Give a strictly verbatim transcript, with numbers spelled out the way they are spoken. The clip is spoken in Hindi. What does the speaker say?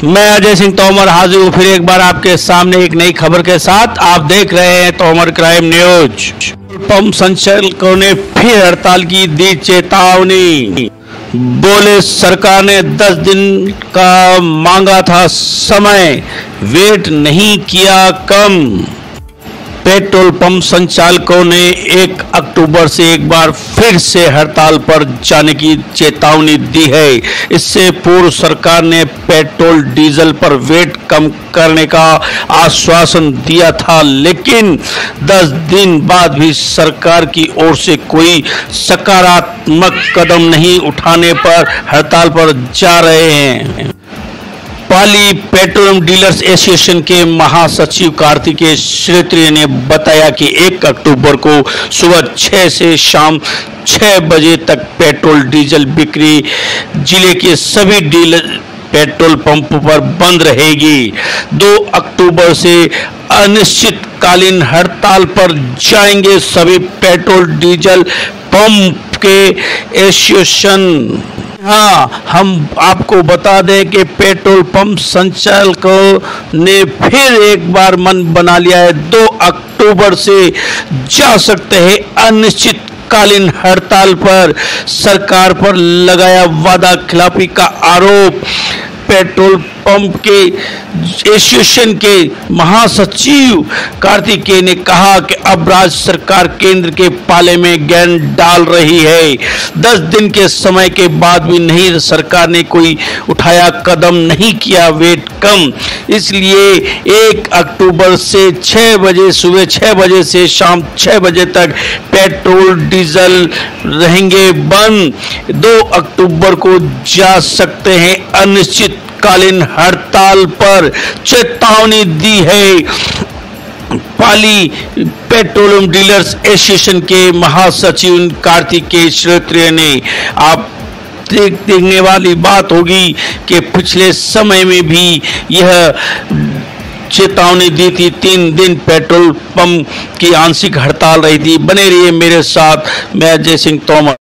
मैं अजय सिंह तोमर हाजिर हूँ फिर एक बार आपके सामने एक नई खबर के साथ। आप देख रहे हैं तोमर क्राइम न्यूज। पंप संचालकों ने फिर हड़ताल की दी चेतावनी। बोले सरकार ने दस दिन का मांगा था समय, वेट नहीं किया कम। पेट्रोल पंप संचालकों ने एक अक्टूबर से एक बार फिर से हड़ताल पर जाने की चेतावनी दी है। इससे पूर्व सरकार ने पेट्रोल डीजल पर वेट कम करने का आश्वासन दिया था, लेकिन दस दिन बाद भी सरकार की ओर से कोई सकारात्मक कदम नहीं उठाने पर हड़ताल पर जा रहे हैं। पाली पेट्रोलियम डीलर्स एसोसिएशन के महासचिव कार्तिकेय श्रेत्री ने बताया कि एक अक्टूबर को सुबह छह से शाम छह बजे तक पेट्रोल डीजल बिक्री जिले के सभी डीलर पेट्रोल पंप पर बंद रहेगी। दो अक्टूबर से अनिश्चितकालीन हड़ताल पर जाएंगे सभी पेट्रोल डीजल पंप के एसोसिएशन। हाँ, हम आपको बता दें कि पेट्रोल पंप संचालकों ने फिर एक बार मन बना लिया है। दो अक्टूबर से जा सकते हैं अनिश्चितकालीन हड़ताल पर। सरकार पर लगाया वादा खिलाफी का आरोप। पेट्रोल पंप के एसोसिएशन के महासचिव कार्तिकेय ने कहा कि अब राज्य सरकार केंद्र के पाले में गेंद डाल रही है। दस दिन के समय के बाद भी नहीं सरकार ने कोई उठाया कदम, नहीं किया वेट कम। इसलिए एक अक्टूबर से छह बजे सुबह छह बजे से शाम छह बजे तक पेट्रोल डीजल रहेंगे बंद। दो अक्टूबर को जा सकते हैं अनिश्चित कालीन हड़ताल पर चेतावनी दी है। पाली पेट्रोलियम डीलर्स एसोसिएशन के महासचिव कार्तिकेय श्रेत्री ने। आप देख देखने वाली बात होगी कि पिछले समय में भी यह चेतावनी दी थी। तीन दिन पेट्रोल पंप की आंशिक हड़ताल रही थी। बने रहिए मेरे साथ, मैं अजय सिंह तोमर।